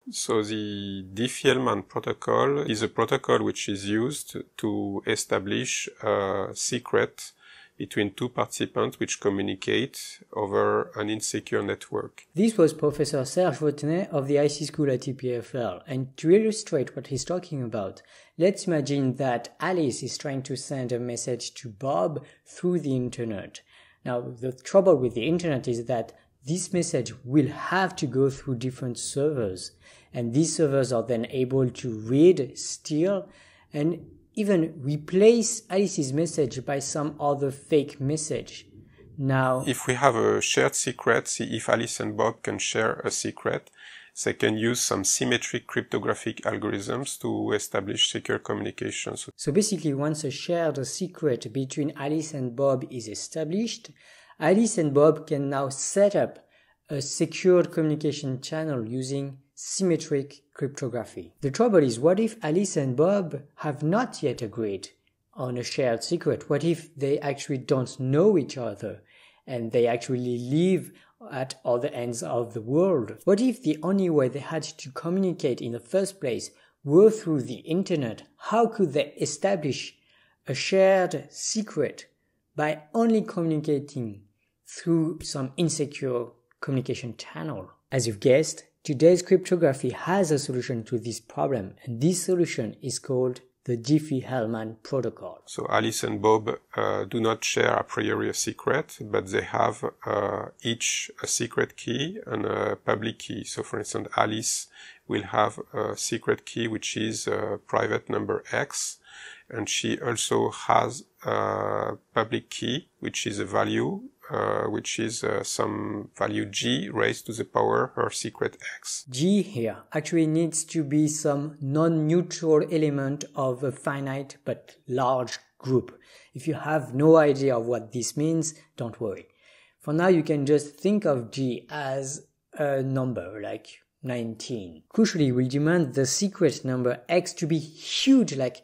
So the Diffie-Hellman protocol is a protocol which is used to establish a secret between two participants which communicate over an insecure network. This was Professor Serge Vaudenay of the IC School at EPFL, and to illustrate what he's talking about, let's imagine that Alice is trying to send a message to Bob through the internet. Now, the trouble with the internet is that this message will have to go through different servers, and these servers are then able to read, steal, and even replace Alice's message by some other fake message. Now, if we have a shared secret, see if Alice and Bob can share a secret, they can use some symmetric cryptographic algorithms to establish secure communications. So basically, once a shared secret between Alice and Bob is established, Alice and Bob can now set up a secured communication channel using symmetric cryptography. The trouble is, what if Alice and Bob have not yet agreed on a shared secret? What if they actually don't know each other and they actually live at other ends of the world? What if the only way they had to communicate in the first place were through the internet? How could they establish a shared secret by only communicating through some insecure communication channel? As you've guessed, today's cryptography has a solution to this problem, and this solution is called the Diffie-Hellman protocol. So Alice and Bob do not share a priori a secret, but they have each a secret key and a public key. So for instance, Alice will have a secret key which is a private number X, and she also has a public key which is a value which is some value g raised to the power her secret x. G here actually needs to be some non-neutral element of a finite but large group. If you have no idea of what this means, don't worry. For now, you can just think of G as a number like 19. Crucially, we'll demand the secret number x to be huge, like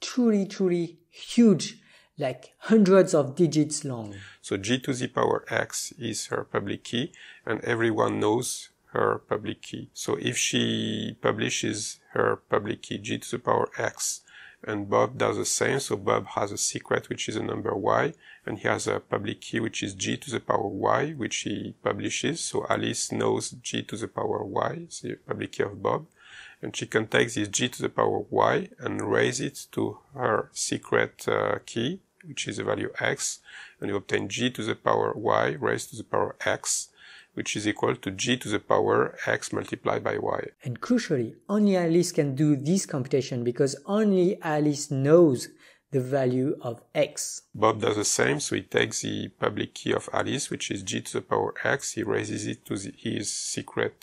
truly huge, like hundreds of digits long. So g to the power x is her public key, and everyone knows her public key. So if she publishes her public key g to the power x, and Bob does the same, so Bob has a secret which is a number y, and he has a public key which is g to the power y, which he publishes. So Alice knows g to the power y, the public key of Bob, and she can take this g to the power y and raise it to her secret key, which is the value x, and you obtain g to the power y raised to the power x, which is equal to g to the power x multiplied by y. And crucially, only Alice can do this computation because only Alice knows the value of x. Bob does the same, so he takes the public key of Alice, which is g to the power x, he raises it to his secret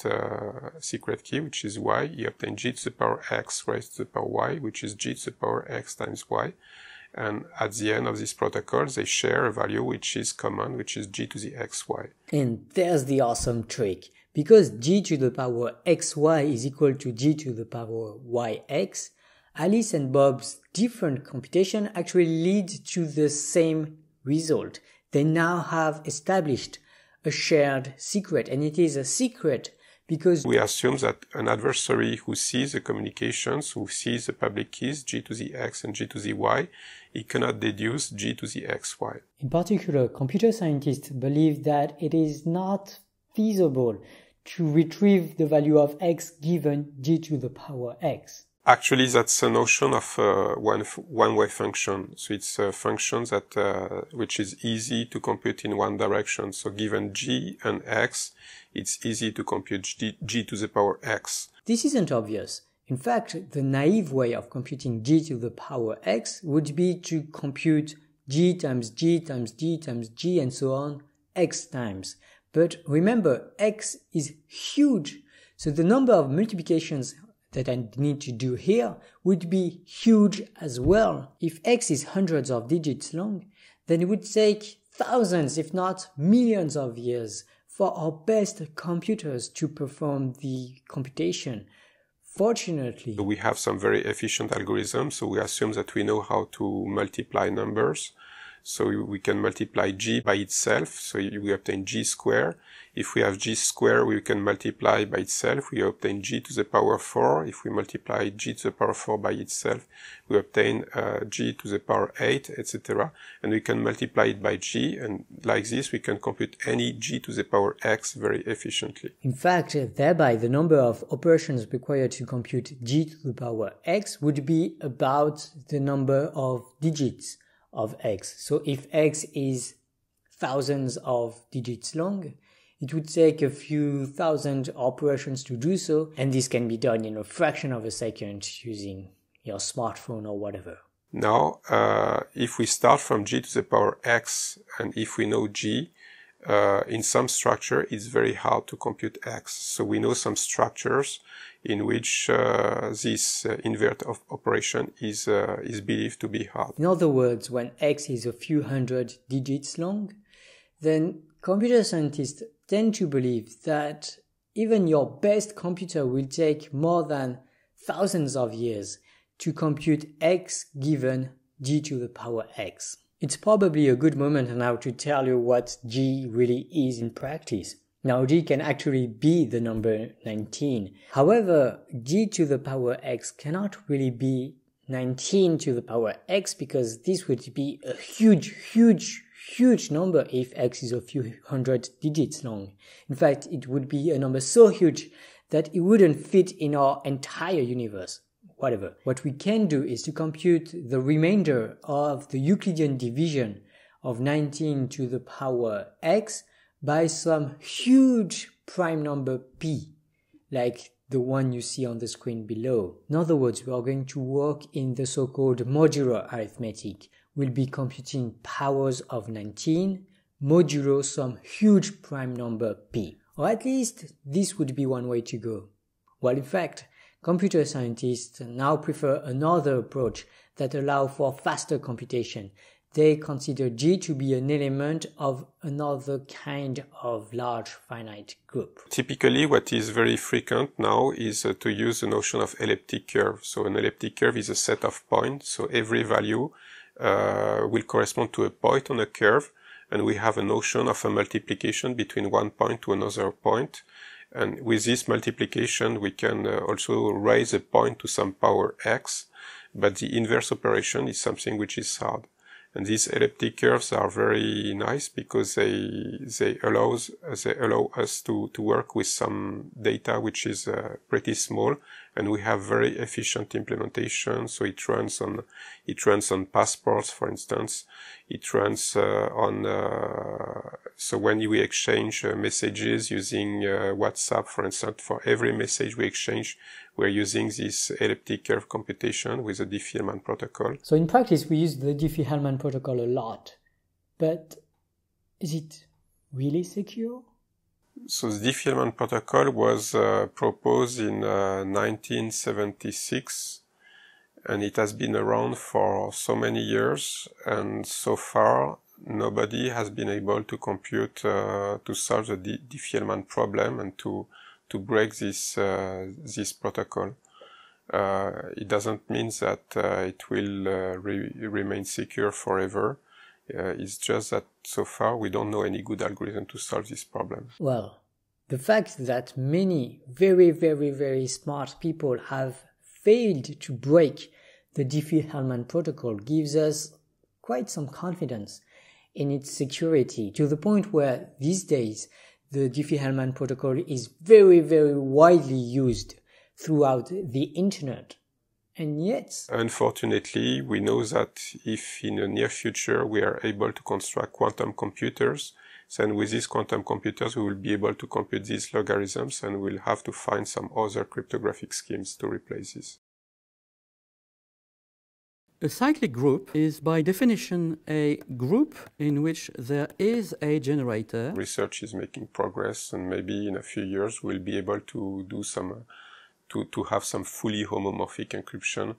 key, which is y, he obtains g to the power x raised to the power y, which is g to the power x times y. And at the end of this protocol, they share a value which is common, which is g to the xy. And there's the awesome trick. Because g to the power xy is equal to g to the power yx, Alice and Bob's different computation actually lead to the same result. They now have established a shared secret, and it is a secret because we assume that an adversary who sees the communications, who sees the public keys g to the x and g to the y, he cannot deduce g to the xy. In particular, computer scientists believe that it is not feasible to retrieve the value of x given g to the power x. Actually, that's a notion of one-way function. So it's a function that which is easy to compute in one direction. So given g and x, it's easy to compute g to the power x. This isn't obvious. In fact, the naive way of computing g to the power x would be to compute g times g times g times g and so on x times. But remember, x is huge. So the number of multiplications that I need to do here would be huge as well. If x is hundreds of digits long, then it would take thousands, if not millions of years for our best computers to perform the computation. Fortunately, we have some very efficient algorithms, so we assume that we know how to multiply numbers. So we can multiply g by itself, so we obtain g square. If we have g square, we can multiply by itself, we obtain g to the power 4. If we multiply g to the power 4 by itself, we obtain g to the power 8, etc. And we can multiply it by g, and like this we can compute any g to the power x very efficiently. In fact, thereby the number of operations required to compute g to the power x would be about the number of digits of x. So if x is thousands of digits long, it would take a few thousand operations to do so, and this can be done in a fraction of a second using your smartphone or whatever. Now, if we start from g to the power x, and if we know g, in some structure it's very hard to compute x. So we know some structures in which this invert of operation is believed to be hard. In other words, when x is a few hundred digits long, then computer scientists tend to believe that even your best computer will take more than thousands of years to compute x given g to the power x. It's probably a good moment now to tell you what g really is in practice. Now, g can actually be the number 19. However, g to the power x cannot really be 19 to the power x, because this would be a huge number if x is a few hundred digits long. In fact, it would be a number so huge that it wouldn't fit in our entire universe. Whatever. What we can do is to compute the remainder of the Euclidean division of 19 to the power x by some huge prime number p, like the one you see on the screen below. In other words, we are going to work in the so-called modular arithmetic. We'll be computing powers of 19 modulo some huge prime number p. Or at least this would be one way to go. Well, in fact, computer scientists now prefer another approach that allows for faster computation. They consider g to be an element of another kind of large finite group. Typically, what is very frequent now is to use the notion of elliptic curve. So an elliptic curve is a set of points, so every value will correspond to a point on a curve, and we have a notion of a multiplication between one point to another point. And with this multiplication, we can also raise a point to some power x, but the inverse operation is something which is hard. And these elliptic curves are very nice because they allow us to work with some data which is pretty small, and we have very efficient implementation. So it runs on passports, for instance. It runs so when we exchange messages using WhatsApp, for instance, for every message we exchange, we're using this elliptic curve computation with the Diffie-Hellman protocol. So in practice, we use the Diffie-Hellman protocol a lot. But is it really secure? So the Diffie-Hellman protocol was proposed in 1976, and it has been around for so many years, and so far nobody has been able to compute, to solve the Diffie-Hellman problem and to break this protocol. It doesn't mean that it will remain secure forever. It's just that so far we don't know any good algorithm to solve this problem. Well, the fact that many very smart people have failed to break the Diffie-Hellman protocol gives us quite some confidence in its security, to the point where these days the Diffie-Hellman protocol is very widely used throughout the internet. And yet, unfortunately, we know that if in the near future we are able to construct quantum computers, then with these quantum computers we will be able to compute these logarithms, and we'll have to find some other cryptographic schemes to replace this. A cyclic group is by definition a group in which there is a generator. Research is making progress, and maybe in a few years we'll be able to do some to have some fully homomorphic encryption